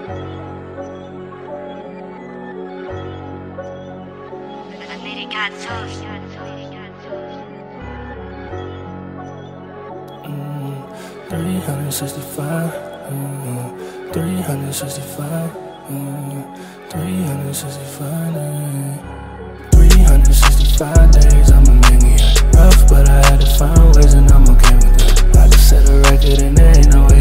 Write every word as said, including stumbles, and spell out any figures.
three sixty-five, mm, three sixty-five, mm, three sixty-five days. three sixty-five days, I'm a maniac. Rough, but I had to find ways and I'm okay with that. I just set a record and there ain't no way